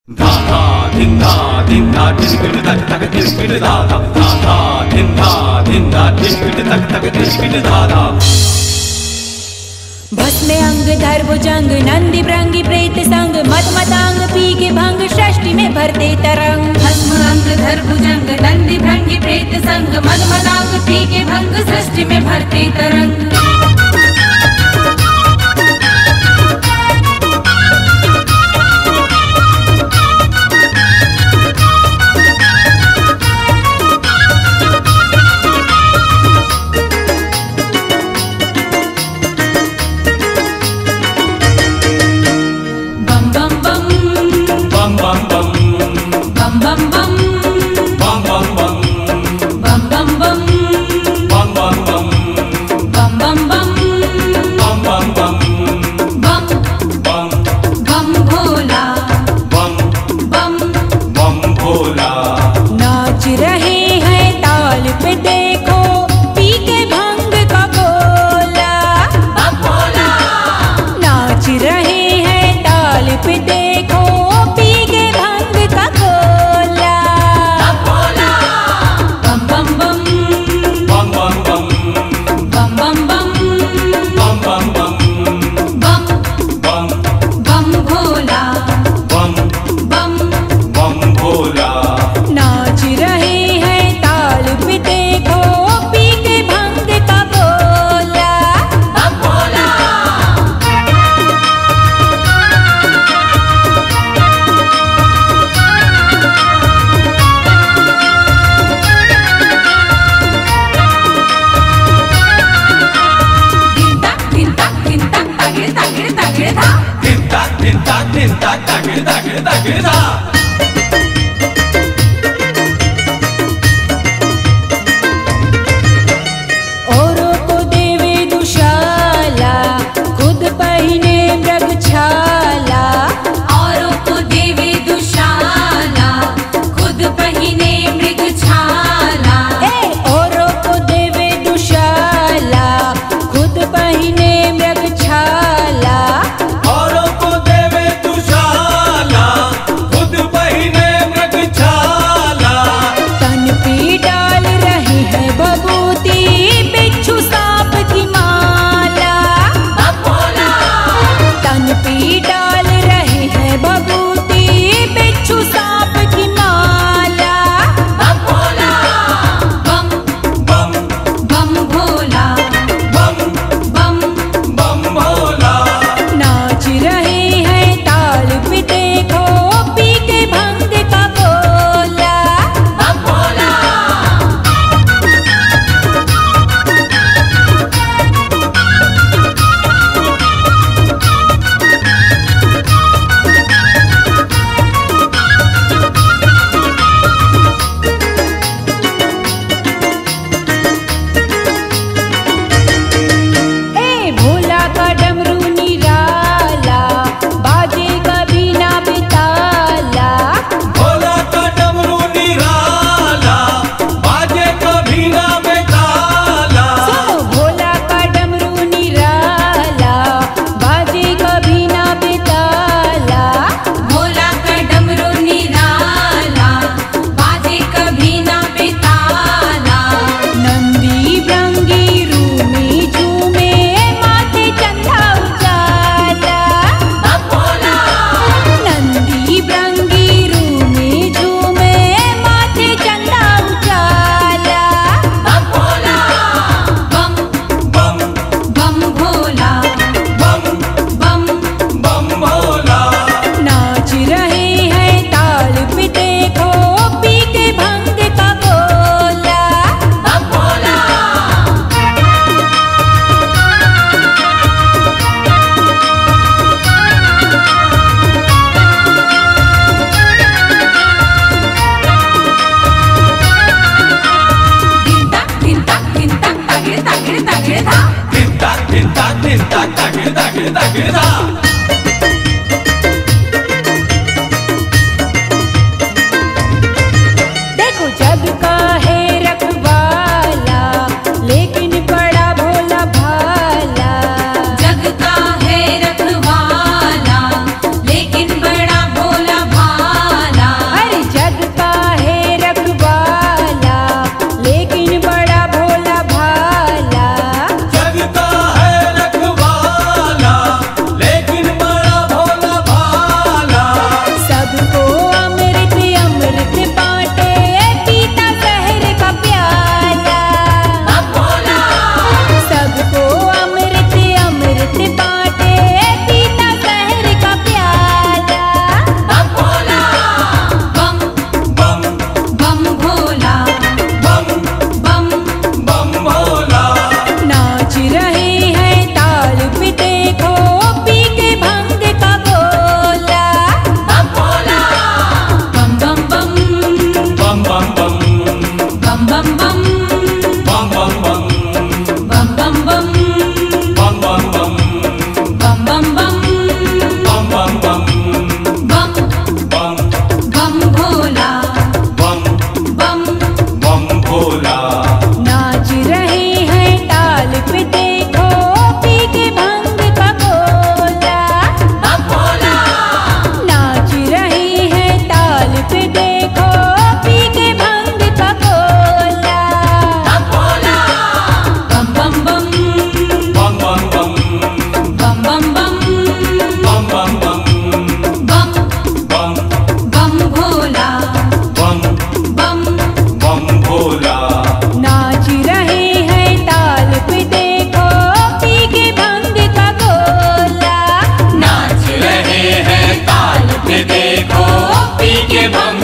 धा धा धिन धा धिन धा धिन तक तक धिन धा धा धा धा धिन धा धिन तक तक धिन धा धा। भस्मे अंग धर भुजंग नंदी भृंगी प्रेत संग मद मदांग पी के भंग सृष्टि में भरते तरंग। भस्म अंग धर भुजंग नंदी भृंगी प्रेत संग मद मदांग पी के भंग सृष्टि में भरते तरंग। औरों को देवे दुशाला खुद पहिने मृगछाला। औरों को देवे दुशाला खुद पहिने मृगछाला। औरों को देवे दुशाला खुद पहिने मृगछाला। औरों को देवे दुशाला खुद भंग